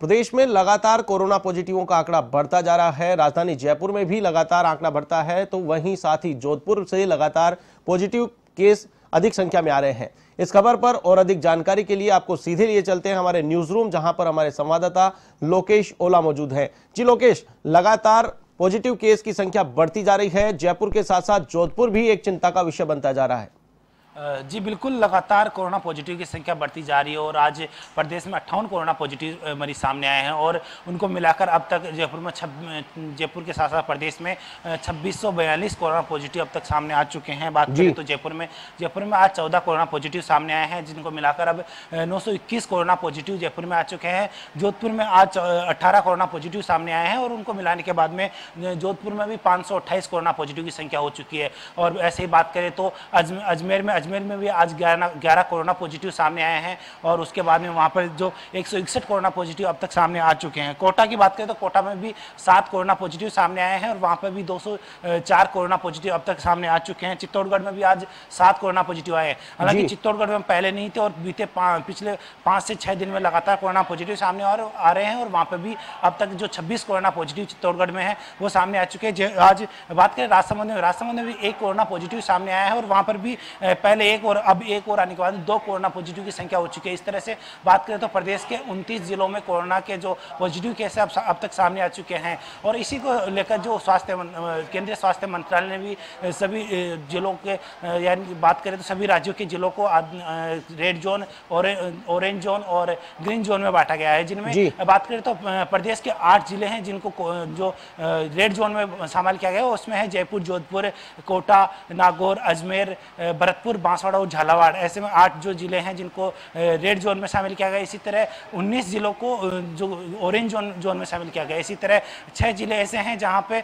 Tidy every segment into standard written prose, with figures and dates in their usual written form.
प्रदेश में लगातार कोरोना पॉजिटिवों का आंकड़ा बढ़ता जा रहा है। राजधानी जयपुर में भी लगातार आंकड़ा बढ़ता है, तो वहीं साथ ही जोधपुर से लगातार पॉजिटिव केस अधिक संख्या में आ रहे हैं। इस खबर पर और अधिक जानकारी के लिए आपको सीधे लिए चलते हैं हमारे न्यूज रूम, जहां पर हमारे संवाददाता लोकेश ओला मौजूद हैं। जी लोकेश, लगातार पॉजिटिव केस की संख्या बढ़ती जा रही है। जयपुर के साथ साथ जोधपुर भी एक चिंता का विषय बनता जा रहा है। जी बिल्कुल, लगातार कोरोना पॉजिटिव की संख्या बढ़ती जा रही है और आज प्रदेश में 58 कोरोना पॉजिटिव मरीज सामने आए हैं और उनको मिलाकर अब तक जयपुर के साथ साथ प्रदेश में 2642 कोरोना पॉजिटिव अब तक सामने आ चुके हैं। बात करें तो जयपुर में आज 14 कोरोना पॉजिटिव सामने आए हैं, जिनको मिलाकर अब 921 कोरोना पॉजिटिव जयपुर में आ चुके हैं। जोधपुर में आज 18 कोरोना पॉजिटिव सामने आए हैं और उनको मिलाने के बाद में जोधपुर में भी 528 कोरोना पॉजिटिव की संख्या हो चुकी है। और ऐसे ही बात करें तो अजमेर में भी आज 11 कोरोना पॉजिटिव सामने आए हैं और उसके बाद में वहां पर जो 161 कोरोना पॉजिटिव अब तक सामने आ चुके हैं। कोटा की बात करें तो कोटा में भी 7 कोरोना पॉजिटिव सामने आए हैं और वहां पर भी 204 कोरोना पॉजिटिव अब तक सामने आ चुके हैं। चित्तौड़गढ़ में भी आज 7 कोरोना पॉजिटिव आए हैं। हालांकि चित्तौड़गढ़ में पहले नहीं थे और पिछले 5 से 6 दिन में लगातार कोरोना पॉजिटिव सामने आ रहे हैं और वहां पर भी अब तक जो 26 कोरोना पॉजिटिव चित्तौड़गढ़ में है वो सामने आ चुके हैं। आज बात करें राजसमंद में भी 1 कोरोना पॉजिटिव सामने आया है और वहां पर भी पहले 1 और अब 1 और आने के बाद 2 कोरोना पॉजिटिव की संख्या हो चुकी है। इस तरह से बात करें तो प्रदेश के 29 जिलों में कोरोना के जो पॉजिटिव केस अब तक सामने आ चुके हैं और इसी को लेकर जो केंद्रीय स्वास्थ्य मंत्रालय ने भी सभी जिलों के यानी बात करें तो सभी राज्यों के जिलों को रेड जोन, ऑरेंज जोन और ग्रीन जोन में बांटा गया है, जिनमें बात करें तो प्रदेश के 8 जिले हैं जिनको जो रेड जोन में शामिल किया गया है। उसमें है जयपुर, जोधपुर, कोटा, नागौर, अजमेर, भरतपुर, बांसवाड़ा और झालावाड़। ऐसे में 8 जो जिले हैं जिनको रेड जोन में शामिल किया गया। इसी तरह 19 जिलों को जो ऑरेंज जोन में शामिल किया गया। इसी तरह 6 जिले ऐसे हैं जहां पे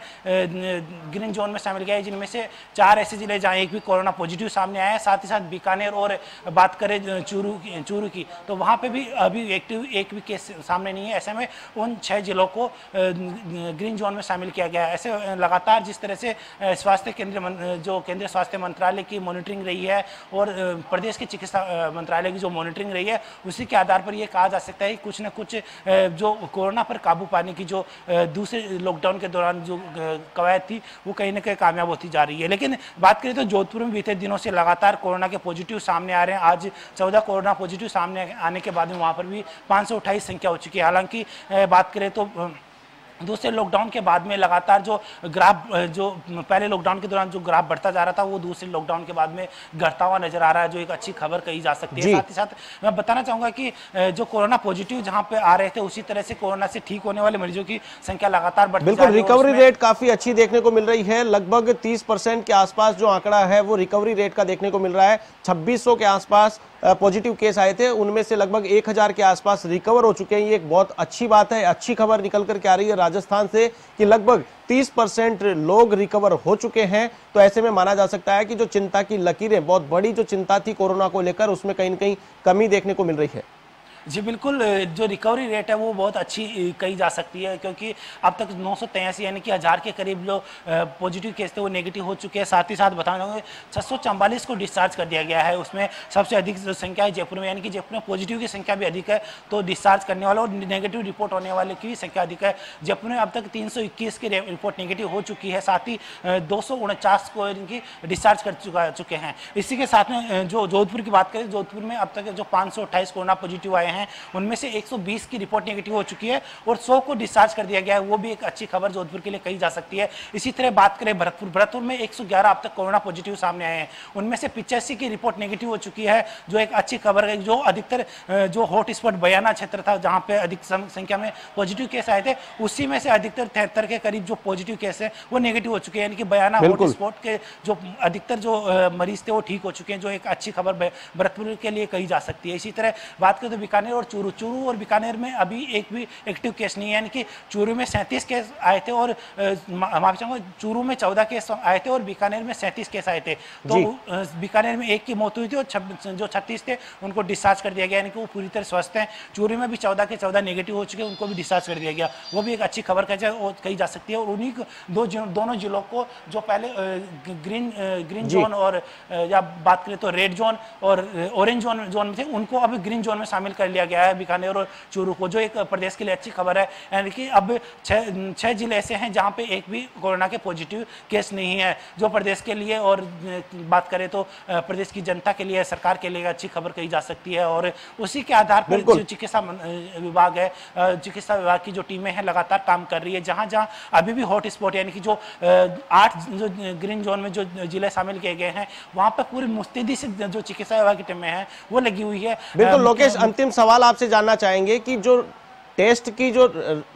ग्रीन जोन में शामिल किया है, जिनमें से 4 ऐसे जिले जहां एक भी कोरोना पॉजिटिव सामने आया है। साथ ही साथ बीकानेर और बात करें चूरू की तो वहां पे भी अभी एक भी केस सामने नहीं है। ऐसे में उन 6 जिलों को ग्रीन जोन में शामिल किया गया है। ऐसे लगातार जिस तरह से केंद्रीय स्वास्थ्य मंत्रालय की मॉनिटरिंग रही है और प्रदेश के चिकित्सा मंत्रालय की जो मॉनिटरिंग रही है, उसी के आधार पर यह कहा जा सकता है कि कुछ न कुछ जो कोरोना पर काबू पाने की जो दूसरे लॉकडाउन के दौरान जो कवायद थी वो कहीं ना कहीं कामयाब होती जा रही है। लेकिन बात करें तो जोधपुर में बीते दिनों से लगातार कोरोना के पॉजिटिव सामने आ रहे हैं। आज 14 कोरोना पॉजिटिव सामने आने के बाद में वहां पर भी 528 संख्या हो चुकी है। हालांकि बात करें तो दूसरे लॉकडाउन के बाद में लगातार जो पहले लॉकडाउन के दौरान जो ग्राफ बढ़ता जा रहा था वो दूसरे लॉकडाउन के बाद में घटता हुआ नजर आ रहा है, जो एक अच्छी खबर कही जा सकती है। साथ ही साथ मैं बताना चाहूंगा कि जो कोरोना पॉजिटिव जहां पे आ रहे थे, उसी तरह से कोरोना से ठीक होने वाले मरीजों की संख्या लगातार बढ़ती जा रही है। रिकवरी रेट काफी अच्छी देखने को मिल रही है। लगभग 30% के आसपास जो आंकड़ा है वो रिकवरी रेट का देखने को मिल रहा है। 2600 के आसपास पॉजिटिव केस आए थे, उनमें से लगभग 1000 के आसपास रिकवर हो चुके हैं। ये एक बहुत अच्छी बात है। अच्छी खबर निकल करके आ रही है राजस्थान से कि लगभग 30% लोग रिकवर हो चुके हैं। तो ऐसे में माना जा सकता है कि जो चिंता की लकीरें, बहुत बड़ी जो चिंता थी कोरोना को लेकर, उसमें कहीं न कहीं कमी देखने को मिल रही है। जी बिल्कुल, जो रिकवरी रेट है वो बहुत अच्छी कही जा सकती है, क्योंकि अब तक 983 यानी कि 1000 के करीब जो पॉजिटिव केस थे वो नेगेटिव हो चुके हैं। साथ ही साथ बताना चाहूँगा 644 को डिस्चार्ज कर दिया गया है। उसमें सबसे अधिक जो संख्या है जयपुर में, यानी कि जयपुर में पॉजिटिव की संख्या भी अधिक है, तो डिस्चार्ज करने वाले और नेगेटिव रिपोर्ट होने वाले की भी संख्या अधिक है। जयपुर में अब तक 321 की रिपोर्ट नेगेटिव हो चुकी है। साथ ही 249 को इनकी डिस्चार्ज कर चुके हैं। इसी के साथ में जो जोधपुर की बात करें, जोधपुर में अब तक जो 528 कोरोना पॉजिटिव आए हैं, उनमें से 120 की रिपोर्ट नेगेटिव हो चुकी है और 100 को डिस्चार्ज कर दिया गया है। वो भी एक अच्छी खबर जोधपुर के लिए कही जा सकती है। इसी तरह बात करें भरतपुर में 111 अब तक कोरोना पॉजिटिव सामने आए हैं। उनमें से 85 की रिपोर्ट नेगेटिव हो चुकी है, जो एक अच्छी खबर है। जो अधिकतर जो हॉट स्पॉट बयाना क्षेत्र था, जहां पे अधिक संख्या में पॉजिटिव केस आए थे, उसी में से अधिकतर 73 के करीब जो पॉजिटिव केस है वो नेगेटिव हो चुके हैं। यानी कि बयाना हॉट स्पॉट के जो अधिकतर जो मरीज थे वो ठीक हो चुके हैं, जो एक अच्छी खबर भरतपुर के लिए कही जा सकती है। इसी तरह बात करें तो बीकानेर और चूरू और बीकानेर में अभी एक भी एक्टिव केस नहीं है। यानी कि चूरू में 37 केस आए थे और माफी चाहूंगा, चूरू में 14 केस आए थे और बीकानेर में 37 केस आए थे। तो बीकानेर में 1 की मौत हुई थी और जो 36 थे उनको डिस्चार्ज कर दिया गया, यानी कि वो पूरी तरह स्वस्थ हैं। चूरू में भी 14 के 14 नेगेटिव हो चुके हैं, उनको भी डिस्चार्ज कर दिया गया। वो भी एक अच्छी खबर कही जा सकती है। और उन्हीं दोनों जिलों को जो पहले ग्रीन जोन और या बात करें तो रेड जोन और ऑरेंज जोन में थे, उनको अभी ग्रीन जोन में शामिल कर कर लिया गया है बीकानेर और चूरू को, जो एक प्रदेश के लिए अच्छी खबर है। यानी कि अब छह जिले ऐसे हैं जहां पे एक भी कोरोना के पॉजिटिव केस नहीं है, जो प्रदेश के लिए और बात करें तो प्रदेश की जनता के लिए, सरकार के लिए अच्छी खबर कही जा सकती है। और उसी के आधार पर जो चिकित्सा विभाग है, चिकित्सा विभाग की जो टीमें हैं लगातार काम कर रही है। जहां जहां अभी भी हॉट स्पॉट यानी कि जो 8 जो ग्रीन जोन में जो जिले शामिल किए गए हैं, वहां पर पूरी मुस्तैदी से जो चिकित्सा विभाग की टीमें हैं वो लगी हुई है। बिल्कुल लोकेश, अंतिम सवाल आपसे जानना चाहेंगे कि जो टेस्ट की जो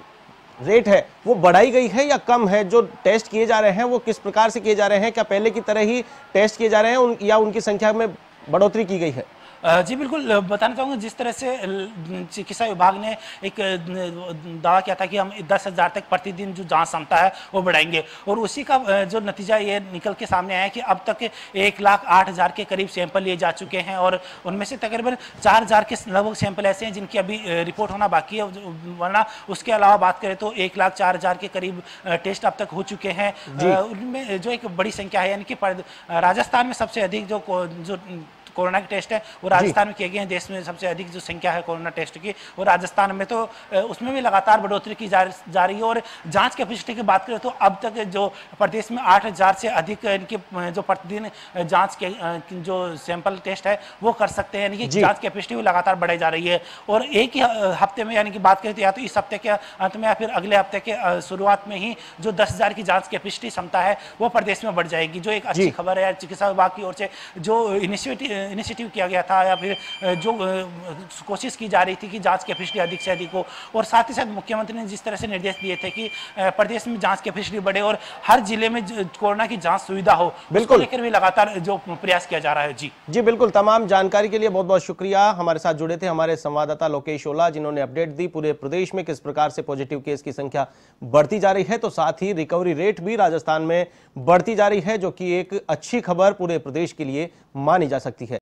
रेट है वो बढ़ाई गई है या कम है? जो टेस्ट किए जा रहे हैं वो किस प्रकार से किए जा रहे हैं? क्या पहले की तरह ही टेस्ट किए जा रहे हैं या उनकी संख्या में बढ़ोतरी की गई है? जी बिल्कुल, बताना चाहूँगा जिस तरह से चिकित्सा विभाग ने एक दावा किया था कि हम 10,000 तक प्रतिदिन जो जांच क्षमता है वो बढ़ाएंगे, और उसी का जो नतीजा ये निकल के सामने आया कि अब तक 1,08,000 के करीब सैंपल लिए जा चुके हैं, और उनमें से तकरीबन 4,000 के लगभग सैंपल ऐसे हैं जिनकी अभी रिपोर्ट होना बाकी है, वरना उसके अलावा बात करें तो 1,04,000 के करीब टेस्ट अब तक हो चुके हैं। उनमें जो एक बड़ी संख्या है, यानी कि राजस्थान में सबसे अधिक जो कोरोना के टेस्ट है वो राजस्थान में किए गए हैं। देश में सबसे अधिक जो संख्या है कोरोना टेस्ट की वो राजस्थान में, तो उसमें भी लगातार बढ़ोतरी की जा रही है। और जांच कैपेसिटी की बात करें तो अब तक जो प्रदेश में 8,000 से अधिक इनके जो प्रतिदिन जांच के जो सैंपल टेस्ट है वो कर सकते हैं, यानी कि जांच कैपेसिटी भी लगातार बढ़ाई जा रही है। और एक ही हफ्ते में, यानी कि बात करें तो या तो इस हफ्ते के अंत में या फिर अगले हफ्ते के शुरुआत में ही जो 10,000 की जांच कैपेसिटी क्षमता है वो प्रदेश में बढ़ जाएगी, जो एक अच्छी खबर है। चिकित्सा विभाग की ओर से जो इनिशिएटिव किया गया था या फिर जो कोशिश की जा रही थी कि जांच कैपेसिटी अधिक से अधिक हो, और साथ ही साथ मुख्यमंत्री ने जिस तरह से निर्देश दिए थे कि प्रदेश में जांच कैपेसिटी बढ़े और हर जिले में कोरोना की जांच सुविधा हो, उसको लेकर भी लगातार जो प्रयास किया जा रहा है। जी बिल्कुल, तमाम जानकारी के लिए बहुत बहुत शुक्रिया। हमारे साथ जुड़े थे हमारे संवाददाता लोकेश ओला, जिन्होंने अपडेट दी पूरे प्रदेश में किस प्रकार से पॉजिटिव केस की संख्या बढ़ती जा रही है, तो साथ ही रिकवरी रेट भी राजस्थान में बढ़ती जा रही है, जो कि एक अच्छी खबर पूरे प्रदेश के लिए मानी जा सकती है।